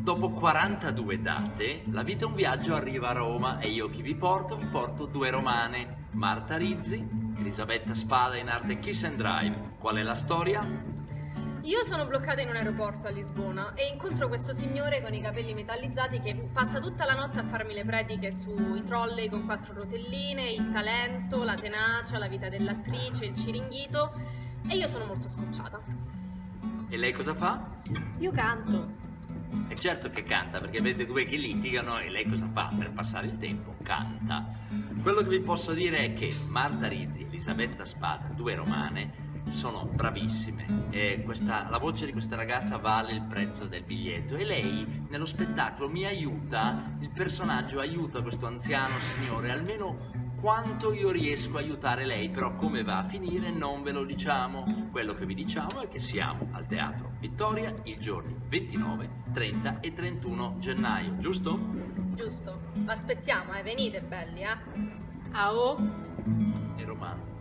Dopo 42 date, La vita è un viaggio arriva a Roma e io chi vi porto? Vi porto due romane, Marta Rizzi, Elisabetta Spada in arte Kiss and Drive. Qual è la storia? Io sono bloccata in un aeroporto a Lisbona e incontro questo signore con i capelli metallizzati che passa tutta la notte a farmi le prediche sui trolley con 4 rotelline, il talento, la tenacia, la vita dell'attrice, il ciringhito, e io sono molto scocciata. E lei cosa fa? Io canto. È certo che canta, perché vede due che litigano e lei cosa fa per passare il tempo? Canta. Quello che vi posso dire è che Marta Rizzi e Elisabetta Spada, due romane, sono bravissime e la voce di questa ragazza vale il prezzo del biglietto e lei nello spettacolo mi aiuta, il personaggio aiuta questo anziano signore almeno quanto io riesco a aiutare lei, però come va a finire non ve lo diciamo. Quello che vi diciamo è che siamo al Teatro Vittoria i giorni 29, 30 e 31 gennaio, giusto? Giusto. Aspettiamo, venite belli, eh. Ao. E romano.